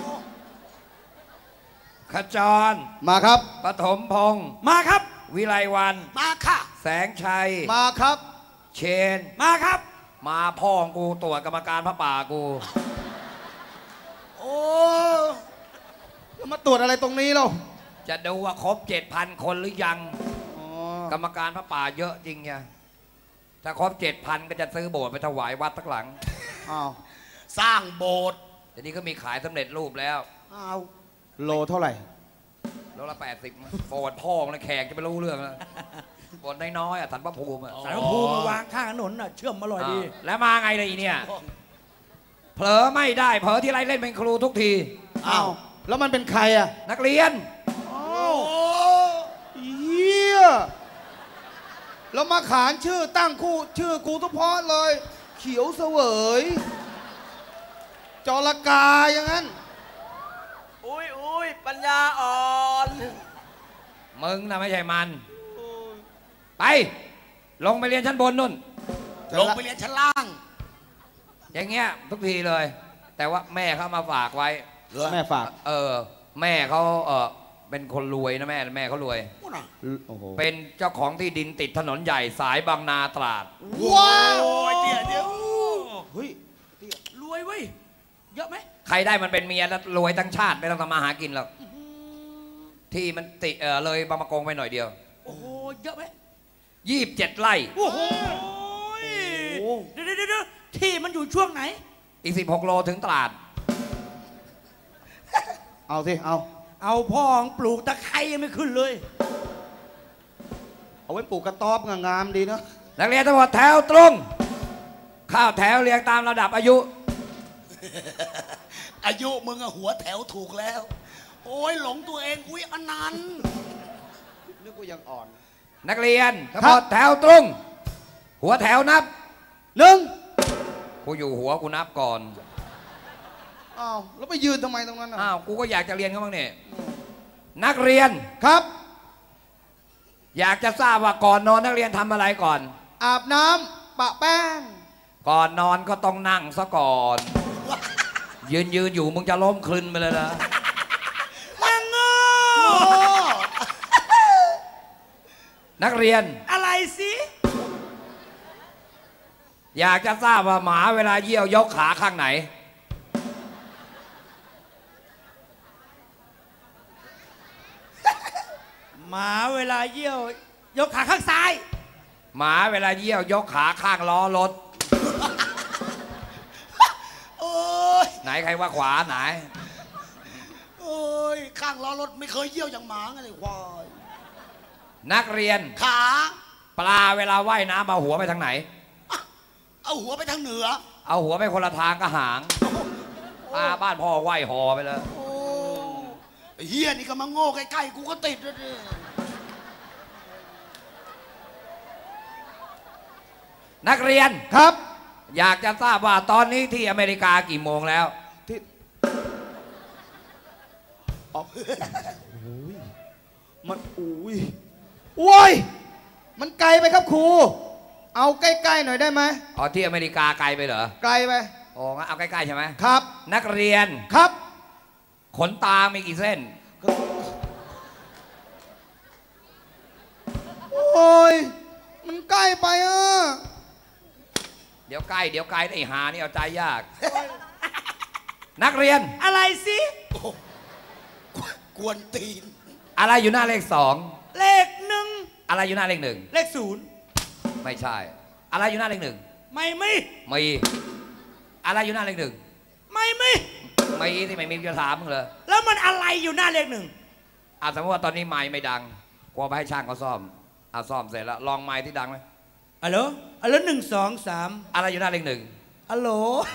ขจรมาครับปฐมพงศ์มาครับวิไลวันมาค่ะแสงชัยมาครับเชนมาครับมาพ่องกูตรวจกรรมการพระป่ากูโอ้แล้วมาตรวจอะไรตรงนี้เราจะดูว่าครบเจ็ดพันคนหรือยังอ๋อกรรมการพระป่าเยอะจริงไงถ้าครบเจ็ดพันก็จะซื้อโบสถ์ไปถวายวัดทั้งหลังอ้าวสร้างโบสถ์เดี๋ยวนี้ก็มีขายสำเร็จรูปแล้วอ้าวโลเท่าไหร่โลละแปดสิบโบสถ์พ่องเลยแขกจะไม่รู้เรื่องแล้วโบสถ์น้อยๆอ่ะสันพระภูมิอ่ะสารภูมิมาวางข้างถนนน่ะเชื่อมอร่อยดีอ่าแล้วมาไงเลยอีเนี่ย เผลอไม่ได้เผลอที่ไรเล่นเป็นครูทุกทีอ้าว แล้วมันเป็นใครอ่ะนักเรียนอ้าวเฮียแล้วมาขานชื่อตั้งคู่ชื่อกูทุกเพราะเลย เขียวเสวย จรกาอย่างนั้นอุ้ยอุ้ยปัญญาอ่อนมึงนะไม่ใช่มัน ไป ลงไปเรียนชั้นบนนู่นลงไปเรียนชั้นล่างอย่างเงี้ยทุกทีเลย แต่ว่าแม่เขามาฝากไว้แม่ฝากเออ แม่เขาเออเป็นคนรวยนะแม่แม่เขารวยโอ้โหเป็นเจ้าของที่ดินติดถนนใหญ่สายบางนาตราดว้าวโอ้ยเดี๋ยวเดี๋ยวเฮ้ยรวยเว้ย เยอะไหมใครได้มันเป็นเมียแล้วรวยทั้งชาติไม่ต้องทำมาหากินหรอกที่มันติเออเลยบางมะกงไปหน่อยเดียวโอ้โห เยอะไหมยี่สิบเจ็ดไร่โอ้โหเดี๋ยวเดี๋ยวเดี๋ยวที่มันอยู่ช่วงไหนอีกสิบหกโลถึงตราดเอาสิ เอาเอาพ่องปลูกตะไคร้ยังไม่ขึ้นเลยเอาไว้ปลูกกระต๊อบงามๆดีเนาะนักเรียนทั้งหมดแถวตรง ข้าวแถวเรียงตามระดับอายุอายุมึงอะหัวแถวถูกแล้ว โอ้ยหลงตัวเองอุ้ยอนันต์นึกว่ายังอ่อนอนักเรียนทั้งหมดแถวตรงหัวแถวนับหนึ่งกูอยู่หัวกูนับก่อนอ้าวแล้วไปยืนทำไมตรงนั้นอ่ะอ้าวกูก็อยากจะเรียนเขาบ้างเนี่ยนักเรียนครับอยากจะทราบว่าก่อนนอนนักเรียนทำอะไรก่อนอาบน้ำปะแป้งก่อนนอนก็ต้องนั่งซะก่อน ยืนยืนอยู่มึงจะล้มคลึนไปเลยนะมังโง่นักเรียนอะไรสิอยากจะทราบว่าหมาเวลาเยี่ยวยกขาข้างไหนหมาเวลาเยี่ยวยกขาข้างซ้ายหมาเวลาเยี่ยวยกขาข้างล้อรถโอ้ยไหนใครว่าขวาไหนโอ้ยข้างล้อรถไม่เคยเยี่ยวอย่างหมาไงเลยควายนักเรียนขาปลาเวลาว่ายน้ำเอาหัวไปทางไหนเอาหัวไปทางเหนือเอาหัวไปคนละทางก็หางปลาบ้านพ่อว่ายหอไปเลยโอ้ไอ้เฮียนี่ก็มาโง่ใกล้ๆกูก็ติดแล้วดินักเรียนครับอยากจะทราบว่าตอนนี้ที่อเมริกากี่โมงแล้วที่ออกมันอุ้ยโว้ยมันไกลไปครับครูเอาใกล้ๆหน่อยได้ไหมอ๋อที่อเมริกาไกลไปเหรอไกลไปโอ้งั้นเอาใกล้ๆใช่ไหมครับนักเรียนครับขนตามีกี่เส้นโอ้ยมันใกล้ไปอ่ะเดี๋ยวใกล้เดี๋ยวไกลไอ้หานี่เอาใจยาก นักเรียนอะไรสิโอ้กวนตีนอะไรอยู่หน้าเลขสองเลขหนึ่งอะไรอยู่หน้าเลขหนึ่งเลขศูนย์ไม่ใช่ อะไรอยู่หน้าเลขหนึ่งไม่ไม่มีอะไรอยู่หน้าเลขหนึ่งไม่ไม่ไม่ที่ไม่มีจะถามมึงเลยแล้วมันอะไรอยู่หน้าเลขหนึ่งอ่ะสมมติว่าตอนนี้ไม้ไม่ดังกลัวไปให้ช่างเขาซ่อมอ่ะซ่อมเสร็จแล้วลองไม้ที่ดังไหมอัลโหลอัลโหลหนึ่งสองสามอะไรอยู่หน้าเลขหนึ่งอัลโหล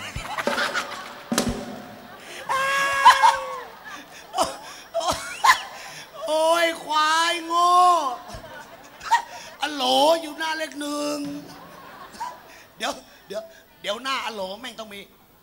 โอ้ยควายโง่อัลโหลอยู่หน้าเลขหนึ่งเดี๋ยวเดี๋ยวเดี๋ยวหน้าอัลโหลแม่งต้องมี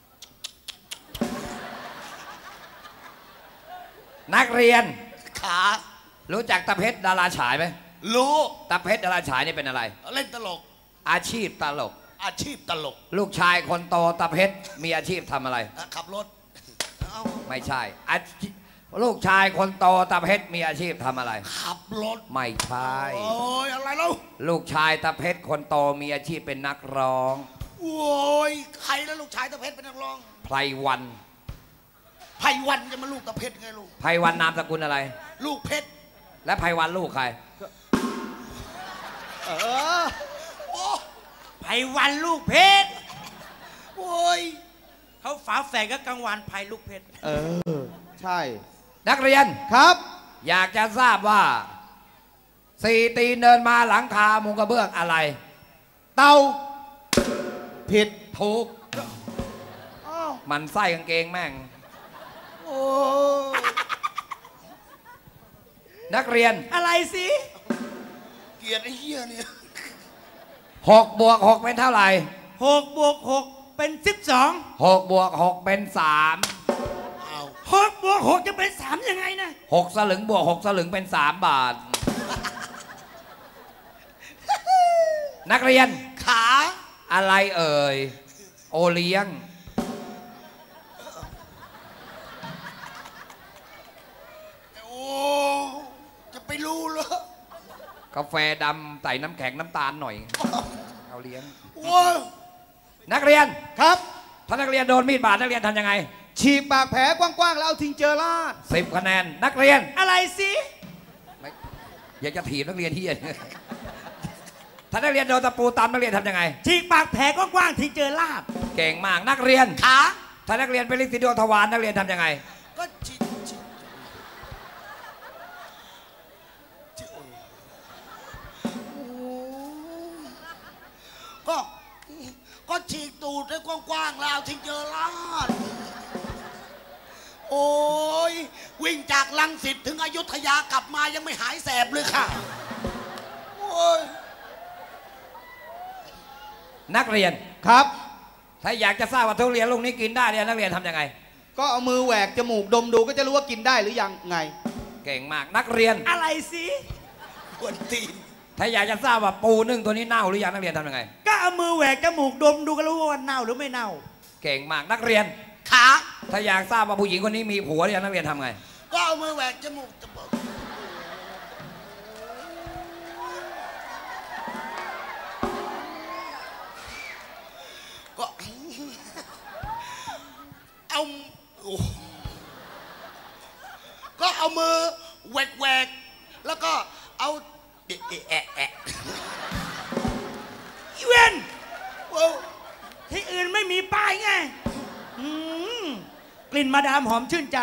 นักเรียนขารู้จักตาเพชรดาราฉายไหมรู้ตาเพชรดาราฉายนี่เป็นอะไรเล่นตลกอาชีพตลกอาชีพตลกลูกชายคนโตตาเพชรมีอาชีพทำอะไรอ่ะขับรถเอาไม่ใช่อาชีลูกชายคนโตตาเพชรมีอาชีพทำอะไรขับรถไม่ใช่โอ้ยอะไรแล้วลูกชายตาเพชรคนโตมีอาชีพเป็นนักร้องโอ้ยใครแล้วลูกชายตะเพชรเป็นนักร้องไพรวันไผ่วันจะมาลูกตะเพชรไงลูกไพรวันนามสกุลอะไรลูกเพชรและไพรวันลูกใครเออโอ้ไพวันลูกเพชรโอ้ยเขาฝาแฝดกับกังวานไพลูกเพชรเออใช่นักเรียนครับอยากจะทราบว่าสี่ตีนเดินมาหลังคามุงกระเบื้องอะไรเตาผิดถูกอ้าวมันไส้กางเกงแม่งโอ้ยนักเรียนอะไรสิเกลียดไอ้เหี้ยเนี่ยหกบวกหกเป็นเท่าไหร่หกบวกหกเป็นสิบสองหกบวกหกเป็นสามเอาหกบวกหกจะเป็นสามยังไงนะหกสลึงบวกหกสลึงเป็นสามบาท นักเรียนขาอะไรเอ่ย โอเลี้ยงโอ้จะไปรู้เหรอกาแฟดำใส่น้ำแข็งน้ำตาลหน่อย เอาเลี้ยงโอ้ยนักเรียนครับถ้านักเรียนโดนมีดบาดนักเรียนทำยังไงฉีกปากแผลกว้างๆแล้วเอาทิ้งเจอราดสิบคะแนน นักเรียนอะไรสิไม่อยากจะถีบนักเรียนที่ ถ้านักเรียนโดนตะปูตำนักเรียนทำยังไงฉีกปากแผลกว้างๆที่เจอลาบเก่งมากนักเรียนขาถ้านักเรียนเป็นลิงสีดวงทวารนักเรียนทำยังไงก็ฉีดฉีดฉีดโอ้ก็ก็ฉีกตูดให้กว้างๆแล้วเอาทิ้งเจอลาดโอ้ยวิ่งจากลังสิตถึงอยุธยากลับมายังไม่หายแสบเลยค่ะ โอ้โอ้ยนักเรียนครับถ้าอยากจะทราบว่าทุเรียนลูกนี้กินได้เนี่ยนักเรียนทำยังไงก็เอามือแหวกจมูกดมดูก็จะรู้ว่ากินได้หรือยังไงเก่งมากนักเรียนอะไรสิกวนตีนถ้าอยากจะทราบว่าปูนึ่งตัวนี้เน่าหรือยังนักเรียนทำยังไงก็เอามือแหวกจมูกดมดูก็รู้ว่าเน่าหรือไม่เน่าเก่งมากนักเรียนขาถ้าอยากทราบว่าผู้หญิงคนนี้มีผัวหรือยังนักเรียนทำไงก็เอามือแหวกจมูกจมูกก็เอาโอ้ก็เอามือแหวกแหวกแล้วก็เอาเอะเอะแอะแอะอีเวนโอ้ที่อื่นไม่มีป้ายไงอืมกลิ่นมาดามหอมชื่นใจ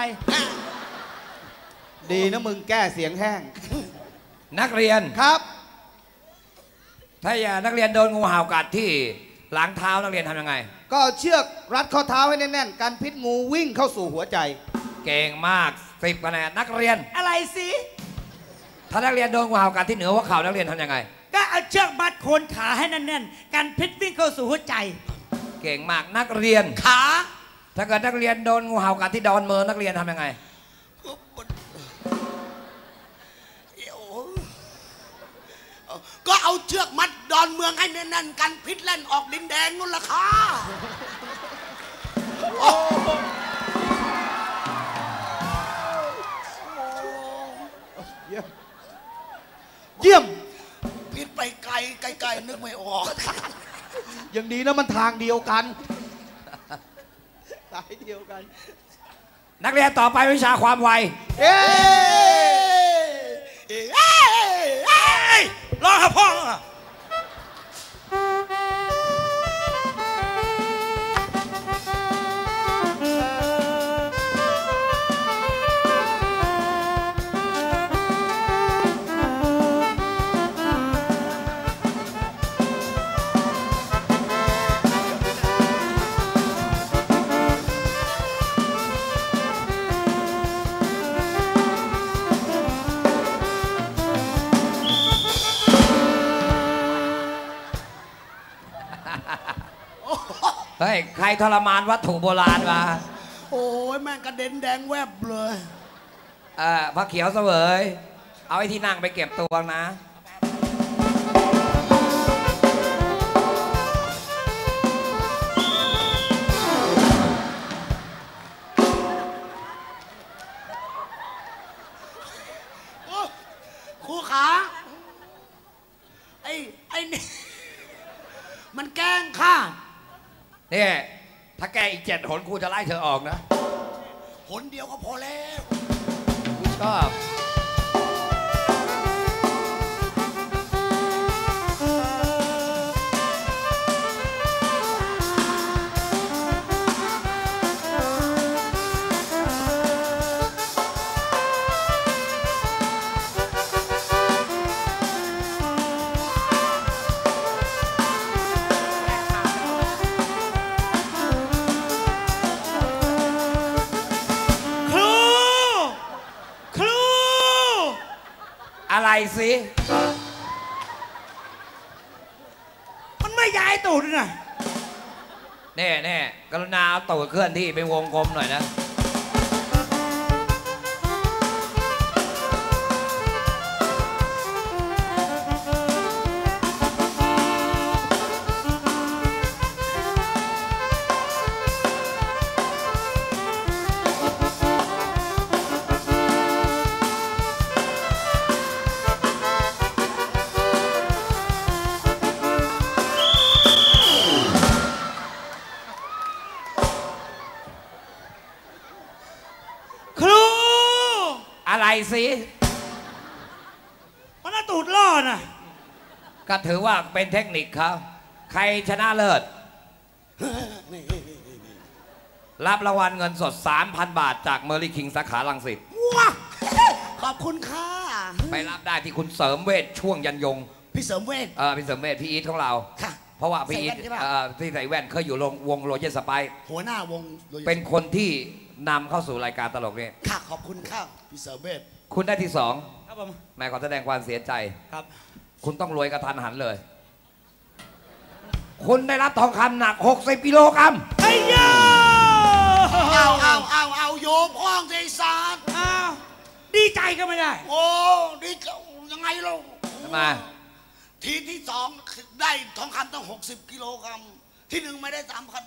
ดีนะมึงแก้เสียงแห้งนักเรียนครับถ้าอยากนักเรียนโดนงูเห่ากัดที่หลังเท้านักเรียนทำยังไงก็เอาเชือกรัดข้อเท้าให้แน่นๆการพิษงูวิ่งเข้าสู่หัวใจเก่งมากสิบคะแนนนักเรียนอะไรสิถ้านักเรียนโดนงูเห่ากัดที่เหนือหัวเข่านักเรียนทำยังไงก็เอาเชือกมัดโคนขาให้แน่นๆกันพิษวิ่งเข้าสู่หัวใจเก่งมากนักเรียนขาถ้าเกิดนักเรียนโดนงูเห่ากัดที่ดอนเมืองนักเรียนทำยังไงก็เอาเชือกมัดดอนเมืองให้แน่นๆกันพิษแล่นออกดินแดงนู่นล่ะค่ะเยี่ยม เยี่ยมพิษไปไกลไกลๆนึกไม่ออกอย่างดีนะมันทางเดียวกัน สายเดียวกันนักเรียนต่อไปวิชาความไวเอ๊ะเอ้ยเอ้ยเอ้ยรอครับพ่อเฮ้ยใครทรมานวัตถุโบราณมาโอ้ยแม่งกระเด็นแดงแวบเลยเอ่อพระเขียวเสวย เอาไอ้ที่นั่งไปเก็บตัวนะครูขาไอ้ไอ้นี่ มันแกล้งข้าเนี่ยถ้าแกอีกเจ็ดหนครูจะไล่เธอออกนะหนเดียวก็พอแล้วครูชอบครู ครูอะไรสิมันไม่ย้ายตูดน่ะแน่แน่กรุณาเอาตูดเคลื่อนที่เป็นวงกลมหน่อยนะครูอะไรสิมันเอาตูดล่อน่ะก็ถือว่าเป็นเทคนิคเขาใครชนะเลิศ รับรางวัลเงินสด สามพัน บาทจากเมอร์ลี่คิงสาขาลังสิตว้าขอบคุณค่ะไปรับได้ที่คุณเสริมเวชช่วงยันยงพี่เสริมเวทเออพี่เสริมเวชพี่อีทของเราค่ะเพราะว่าพี่อีทใส่แว่นใช่ปะเอ่อที่ใส่แว่นเคยอยู่วงวงโรเจอร์สไปซ์หัวหน้าวงโดยเป็นคนที่นำเข้าสู่รายการตลกเนี่ยค่ะขอบคุณค่ะพี่เสริมเวทคุณได้ที่สองครับผมแม่ขอแสดงความเสียใจครับคุณต้องรวยกระทันหันเลย คุณได้รับทองคำหนักหกสิบกิโลกรัมไอ้ยาเอาเอาเอาเอาโยมพ่องใจสารอ้าวดีใจก็ไม่ได้โอ้ดีเจ้ายังไงเราทำไมทีที่สองได้ทองคำต้องหกสิบกิโลกรัมที่หนึ่งไม่ได้สามพัน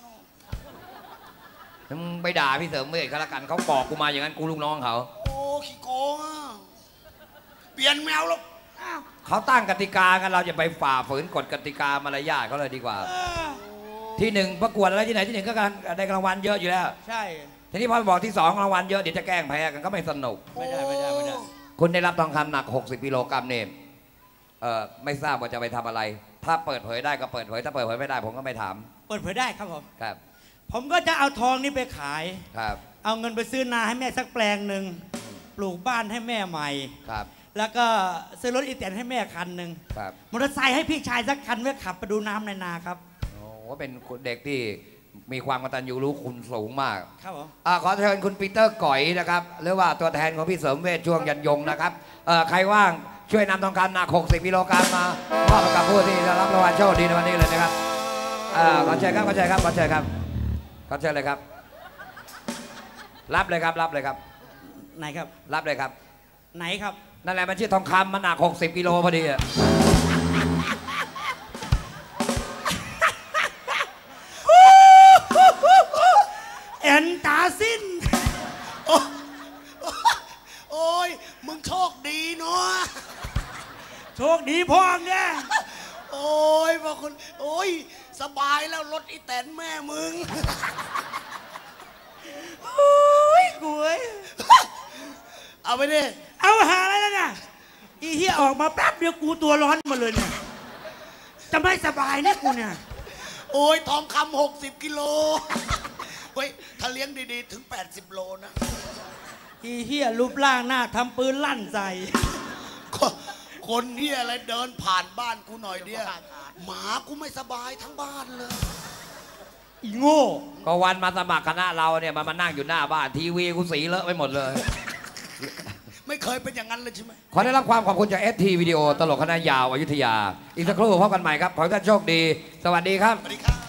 มึงไปด่าพี่เสริมเมธก็แล้วกันเขาบอกกูมาอย่างนั้นกูลูกน้องเขาโอ้ขี้โกงอ่ะเปลี่ยนแมวแล้วเขาตั้งกติกากันเราจะไปฝ่าฝืนกฎกติกามารยาทเขาเลยดีกว่า ที่หนึ่งประกวดอะไรที่ไหนที่หนึ่งก็การได้รางวัลเยอะอยู่แล้วใช่ทีนี้พอบอกที่สองรางวัลเยอะเดี๋ยวจะแกล้งแพ้กันก็ไม่สนุกไม่ได้ไม่ได้ไม่ได้คุณได้รับทองคำหนักหกสิบกิโลกรัมเนี่ยเออไม่ทราบว่าจะไปทำอะไร ถ้าเปิดเผยได้ก็เปิดเผยถ้าเปิดเผยไม่ได้ผมก็ไม่ถามเปิดเผยได้ครับผมครับผมก็จะเอาทองนี้ไปขายครับเอาเงินไปซื้อนาให้แม่สักแปลงหนึ่งปลูกบ้านให้แม่ใหม่ครับแล้วก็ซื้อรถอีแตนให้แม่คันหนึ่งครับมอเตอร์ไซค์ให้พี่ชายสักคันเพื่อขับไปดูน้ำในนาครับโอ้โหเป็นเด็กที่มีความกตัญญูรู้คุณสูงมากครับผมอ่าขอเชิญคุณปีเตอร์ก๋อยนะครับหรือว่าตัวแทนของพี่เสริมเวชช่วงยันยงนะครับเอ่อใครว่างช่วยนำทองคำหนักหกสิบกิโลกรัมมามอบให้กับผู้ที่ได้รับรางวัลโชคดีในวันนี้เลยนะครับอ่าขอเชิญครับขอเชิญครับขอเชิญครับขอเชิญเลยครับ รับเลยครับรับเลยครับไหนครับรับเลยครับไหนครับนั่นแหละมันชื่อทองคำมันหนักหกสิบกิโลพอดีอะเอ็นตาสิ้นโอ้ยมึงโชคดีเนาะโชคดีพ่อเนี่ยโอ้ยพอคุณโอ้ยสบายแล้วรถอีแตนแม่มึงโอ้ยกวยเอาไปดิเอาหาอะไรแล้วเนี่ยอีเหี้ยออกมาแป๊บเดียวกูตัวร้อนหมาเลยเนี่ยจะไม่สบายเนี่ยกูเนี่ยโอ้ยทองคำหกสิบกิโลเฮ้ยถ้าเลี้ยงดีๆถึงแปดสิบโลนะอีเหี้ยรูปร่างหน้าทำปืนลั่นใส่คนเฮียอะไรเดินผ่านบ้านกูหน่อยเดียวหมากูไม่สบายทั้งบ้านเลยอีโง่ก็วันมาสมัครคณะเราเนี่ยมามานั่งอยู่หน้าบ้านทีวีกูสีเลอะไปหมดเลยไม่เคยเป็นอย่างนั้นเลยใช่ไหมขอได้รับความขอบคุณจากเอสทีวิดีโอตลกคณะยาวอยุธยา อีกสักครู่พบกันใหม่ครับ ขอให้ท่านโชคดี สวัสดีครับสวัสดีครับ